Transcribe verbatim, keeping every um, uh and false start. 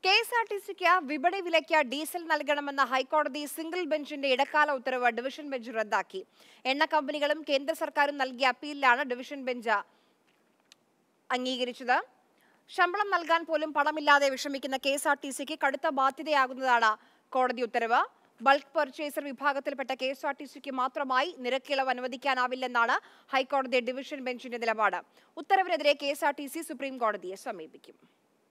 K S R T C വിപണി വിലയ്ക്ക് diesel നൽകണമെന്ന ഹൈക്കോടതി സിംഗിൾ ബെഞ്ചിന്റെ ഇടക്കാല ഉത്തരവ് ഡിവിഷൻ ബെഞ്ച് റദ്ദാക്കി. എണ്ണ കമ്പനികളും കേന്ദ്ര സർക്കാരും നൽകിയ അപ്പീലിലാണ് ഡിവിഷൻ ബെഞ്ച് അംഗീകരിച്ചത്. ശമ്പളം നൽകാൻ പോലും പണമില്ലാതെ വിഷമിക്കുന്ന K S R T Cക്ക് കടുത്ത ബാധ്യതയാകുന്നതാണ് കോടതി ഉത്തരവ്. ബൾക്ക് പർച്ചേസർ വിഭാഗത്തിൽപ്പെട്ട K S R T Cക്ക് മാത്രമായി നിരക്കിളവ് അനുവദിക്കാനാവില്ലെന്നാണ് ഹൈക്കോടതി ഡിവിഷൻ ബെഞ്ചിന്റെ നിലപാട്. ഉത്തരവിനെതിരെ K S R T C supreme കോടതിയെ സമീപിക്കും.